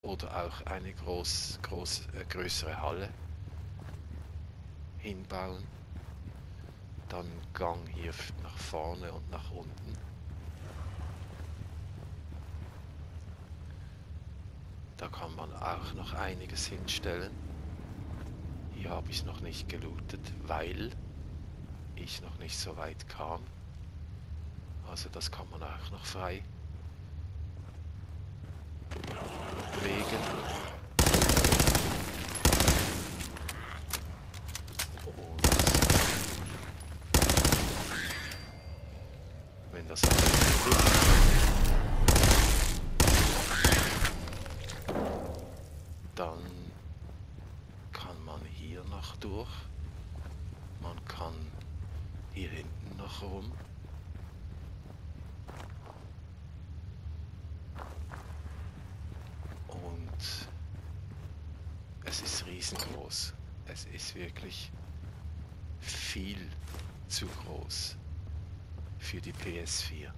oder auch eine größere Halle hinbauen. Dann Gang hier nach vorne und nach unten. Da kann man auch noch einiges hinstellen. Hier habe ich noch nicht gelootet, weil ich noch nicht so weit kam. Also das kann man auch noch frei legen. Und wenn das alles ist, dann kann man hier noch durch. Man kann hier hinten noch rum. Und es ist riesengroß. Es ist wirklich viel zu groß für die PS4.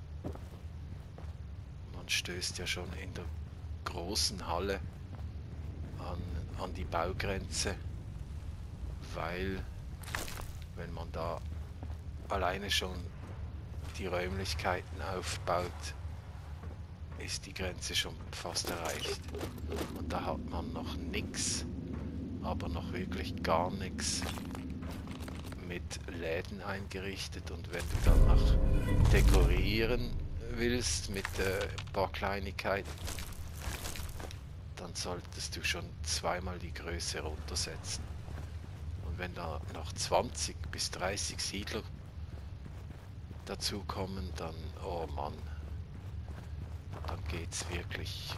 Man stößt ja schon in der großen Halle an die Baugrenze, weil wenn man da alleine schon die Räumlichkeiten aufbaut, ist die Grenze schon fast erreicht. Und da hat man noch nichts, aber noch wirklich gar nichts mit Läden eingerichtet. Und wenn du dann noch dekorieren willst mit ein paar Kleinigkeiten, dann solltest du schon zweimal die Größe runtersetzen. Und wenn da noch 20 bis 30 Siedler dazu kommen, dann, oh Mann, dann geht's wirklich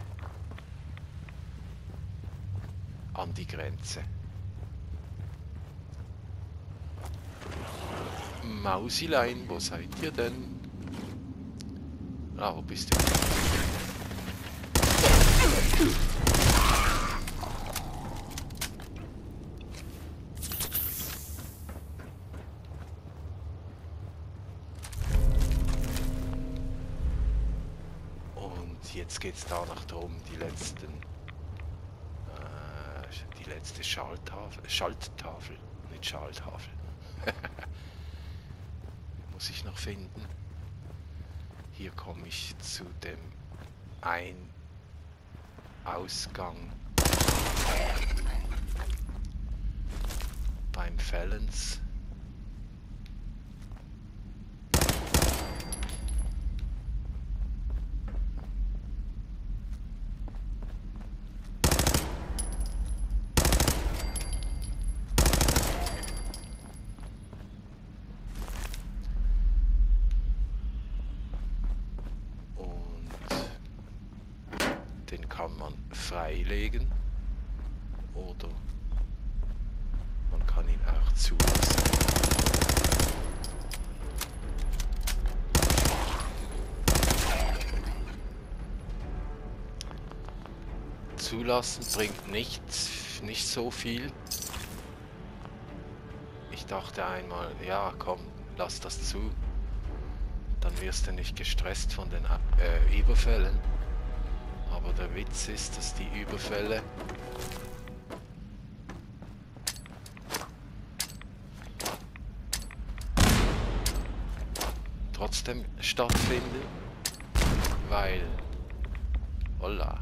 an die Grenze. Mausilein, wo seid ihr denn? Ah, wo bist du? Und jetzt geht's da noch drum, die letzte Schalttafel, nicht Schalttafel. Muss ich noch finden. Hier komme ich zu dem Ausgang beim Fellens. Den kann man freilegen oder man kann ihn auch zulassen. Zulassen bringt nicht so viel. Ich dachte einmal, ja komm, lass das zu. Dann wirst du nicht gestresst von den Überfällen. Aber der Witz ist, dass die Überfälle trotzdem stattfinden, weil, holla,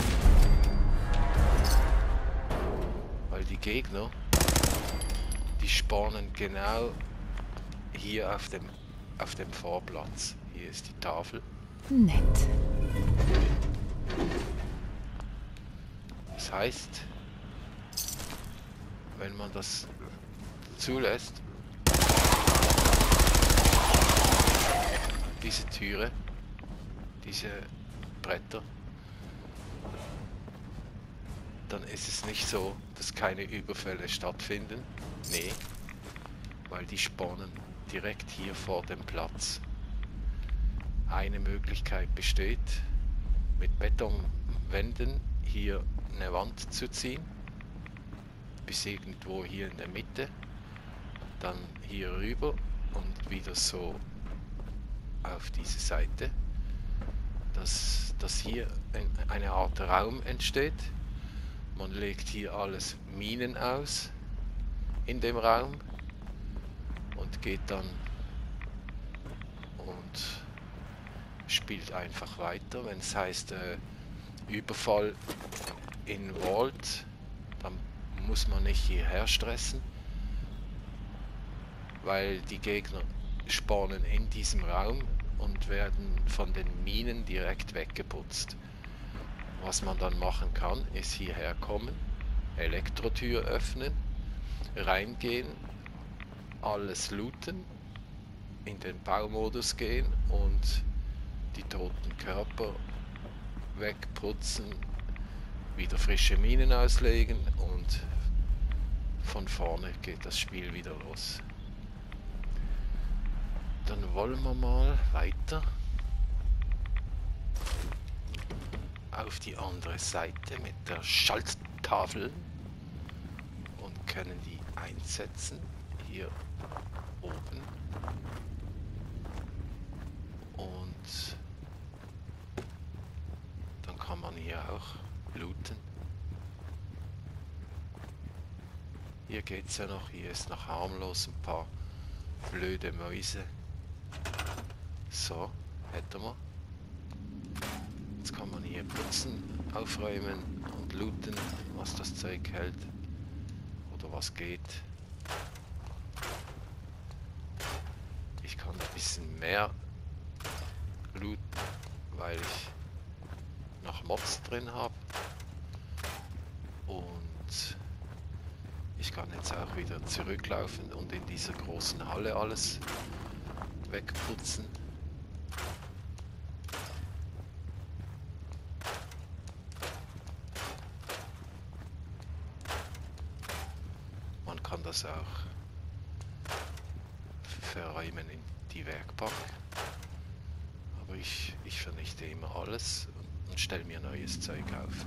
weil die Gegner, die spawnen genau hier auf dem Vorplatz. Hier ist die Tafel. Nett. Das heißt, wenn man das zulässt, diese Türe, diese Bretter, dann ist es nicht so, dass keine Überfälle stattfinden. Nee, weil die spawnen direkt hier vor dem Platz. Eine Möglichkeit besteht, mit Betonwänden hier eine Wand zu ziehen, bis irgendwo hier in der Mitte, dann hier rüber und wieder so auf diese Seite. dass hier eine Art Raum entsteht. Man legt hier alles Minen aus in dem Raum und geht dann und spielt einfach weiter. Wenn es heißt Überfall in Vault, dann muss man nicht hierher stressen, weil die Gegner spawnen in diesem Raum und werden von den Minen direkt weggeputzt. Was man dann machen kann, ist hierher kommen, Elektrotür öffnen, reingehen, alles looten, in den Baumodus gehen und die toten Körper wegputzen, wieder frische Minen auslegen und von vorne geht das Spiel wieder los. Dann wollen wir mal weiter auf die andere Seite mit der Schalttafel und können die einsetzen hier oben und dann kann man hier auch looten. Hier geht's ja noch, hier ist noch harmlos, ein paar blöde Mäuse. So, hätten wir. Jetzt kann man hier putzen, aufräumen und looten, was das Zeug hält oder was geht. Ich kann ein bisschen mehr looten, weil ich noch Mods drin habe. Und ich kann jetzt auch wieder zurücklaufen und in dieser großen Halle alles wegputzen. Man kann das auch verräumen in die Werkbank. Aber ich vernichte immer alles und stelle mir neues Zeug auf.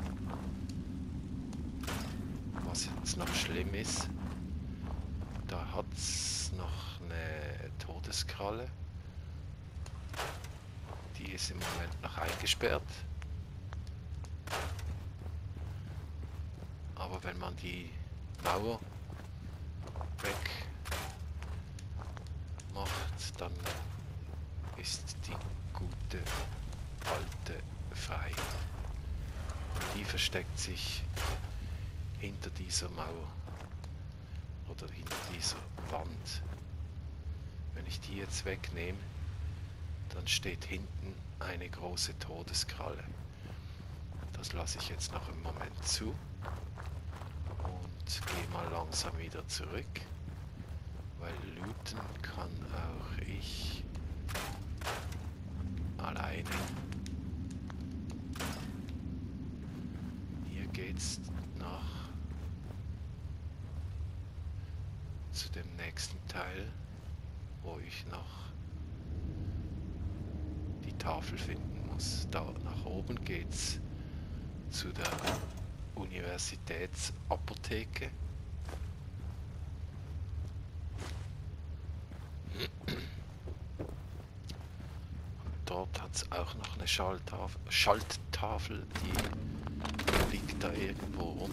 Was jetzt noch schlimm ist, da hat es noch eine Todeskralle. Die ist im Moment noch eingesperrt. Aber wenn man die Mauer weg macht, dann ist die gute alte frei. Die versteckt sich hinter dieser Mauer oder hinter dieser Wand. Wenn ich die jetzt wegnehme, dann steht hinten eine große Todeskralle. Das lasse ich jetzt noch im Moment zu und gehe mal langsam wieder zurück, weil looten kann auch ich alleine. Hier geht's nach zu dem nächsten Teil, wo ich noch die Tafel finden muss. Da nach oben geht's zu der Universitätsapotheke. Dort hat es auch noch eine Schalttafel, die liegt da irgendwo rum.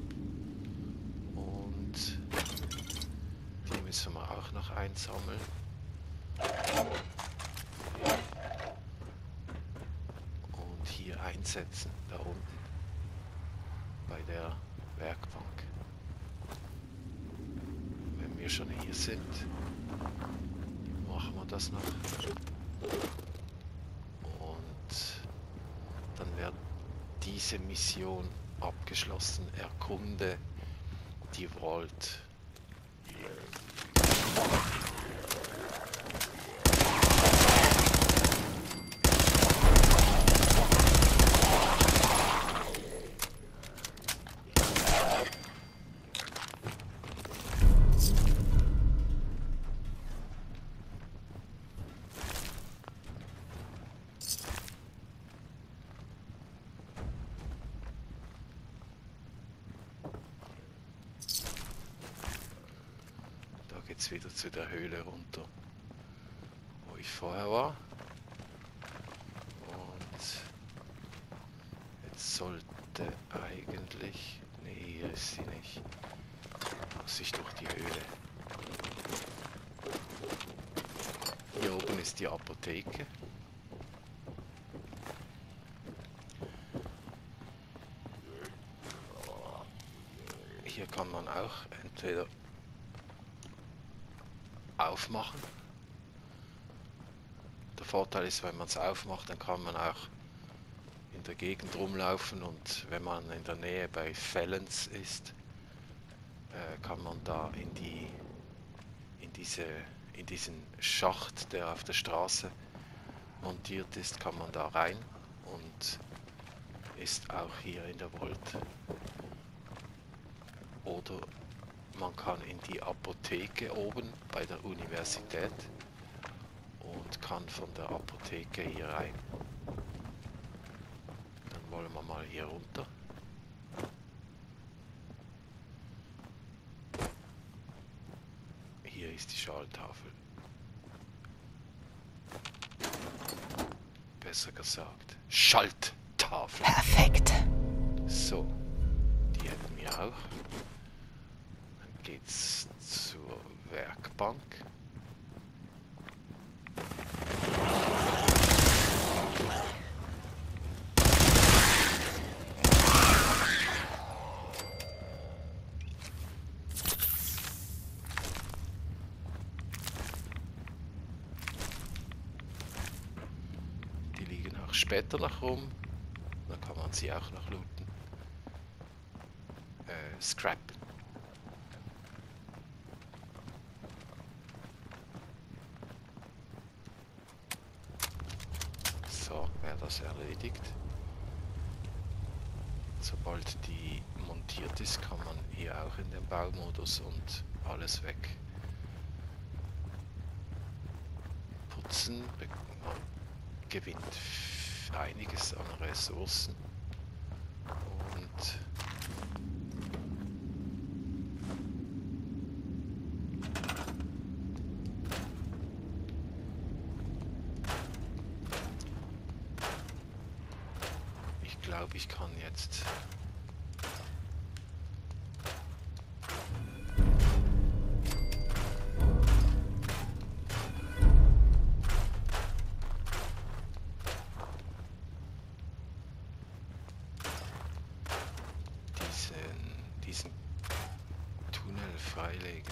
Und die müssen wir auch noch einsammeln. Und hier einsetzen, da unten, bei der Werkbank. Wenn wir schon hier sind, machen wir das noch. Und dann wird diese Mission abgeschlossen. Erkunde die Vault. Jetzt wieder zu der Höhle runter, wo ich vorher war. Und sollte eigentlich... Nee, hier ist sie nicht. Muss ich durch die Höhle. Hier oben ist die Apotheke. Hier kann man auch entweder aufmachen. Der Vorteil ist, wenn man es aufmacht, dann kann man auch in der Gegend rumlaufen, und wenn man in der Nähe bei Fellens ist, kann man da in diesen Schacht, der auf der Straße montiert ist, kann man da rein und ist auch hier in der Vault. Oder man kann in die Apotheke oben bei der Universität und kann von der Apotheke hier rein. Dann wollen wir mal hier runter. Hier ist die Schalttafel. Besser gesagt, Schalttafel. Perfekt. So, die hätten wir auch. Dann geht's zur Werkbank. Die liegen auch später noch rum. Dann kann man sie auch noch looten. Scrap. So, wäre das erledigt. Sobald die montiert ist, kann man hier auch in den Baumodus und alles weg putzen. Man gewinnt einiges an Ressourcen und ich glaube, ich kann jetzt diesen Tunnel freilegen.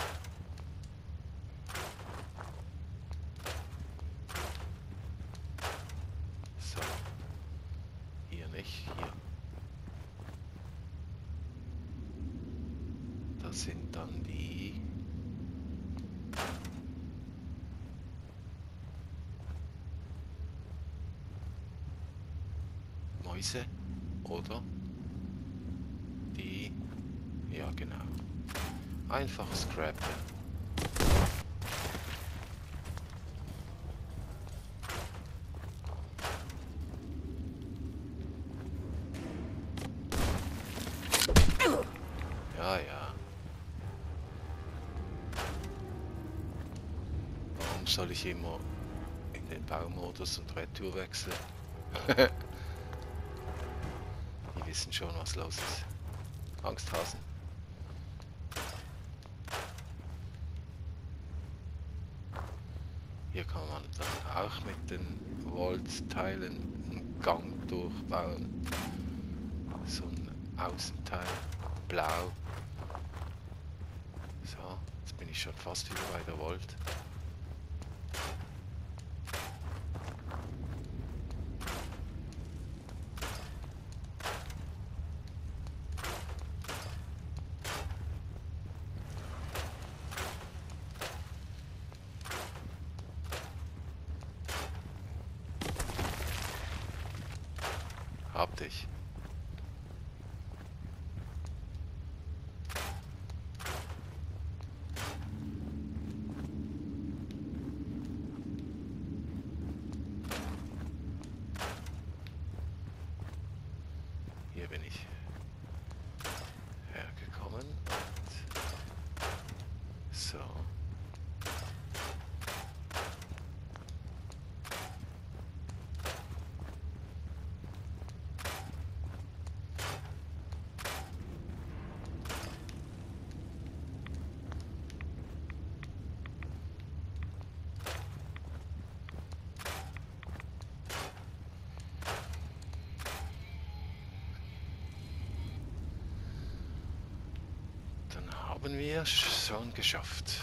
So, hier nicht, hier. Das sind dann die Mäuse, oder? Die, ja genau. Einfach scrappen. Ja, ja. Warum soll ich immer in den Baumodus und Retour wechseln? Die wissen schon, was los ist. Angsthasen. Hier kann man dann auch mit den Volt-Teilen einen Gang durchbauen. So ein Außenteil, blau. So, jetzt bin ich schon fast wieder bei der Volt. Hab dich. Hier bin ich hergekommen und so. Haben wir schon geschafft.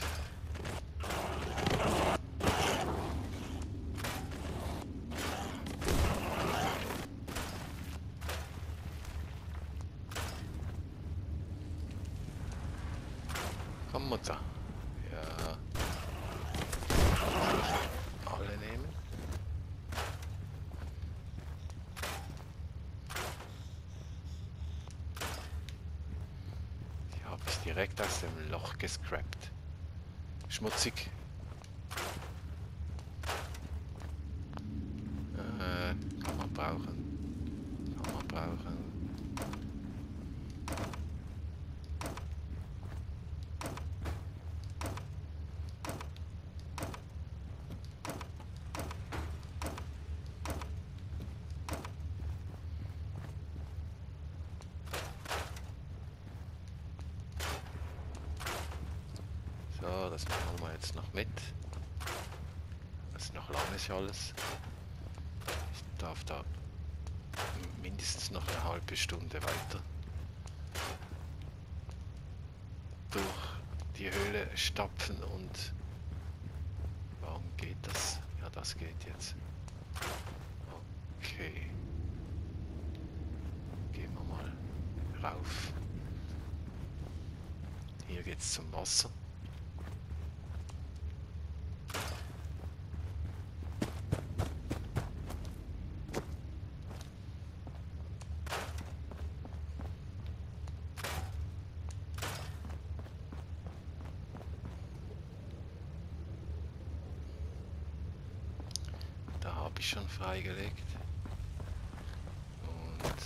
Komm, Mutter. Ja. Alle nehmen. Die habe ich direkt aus dem Loch gescrapt. Schmutzig. Kann man brauchen. Kann man brauchen. So, das machen wir jetzt noch mit. Das ist noch lange nicht alles. Ich darf da mindestens noch eine halbe Stunde weiter durch die Höhle stapfen und warum geht das? Ja, das geht jetzt. Okay. Gehen wir mal rauf. Hier geht's zum Wasser. Da habe ich schon freigelegt. Und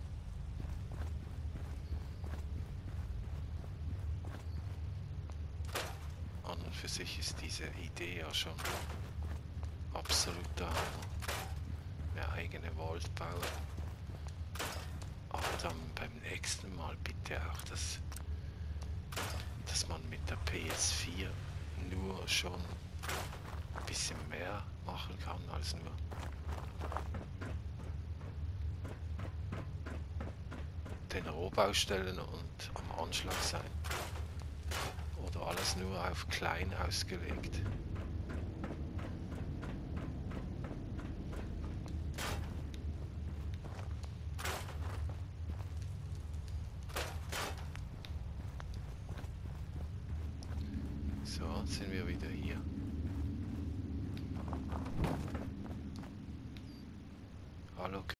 an und für sich ist diese Idee ja schon absoluter Hammer. Eine eigene Vault bauen. Aber dann beim nächsten Mal bitte auch, dass man mit der PS4 nur schon ein bisschen mehr machen kann als nur den Rohbaustellen und am Anschlag sein. Oder alles nur auf klein ausgelegt. So, sind wir wieder hier. Hallo.